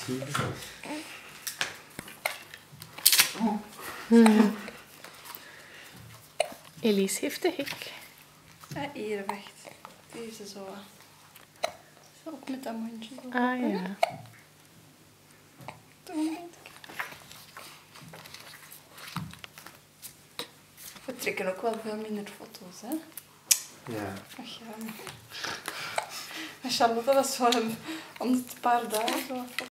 Steven. Elise heeft de hik. Ja, hier weg. Deze zo. Zo ook met dat mondje. Zo. Ah ja. We trekken ook wel veel minder foto's, hè? Ja. Ach ja. Met Charlotte was zo om het paar dagen zo.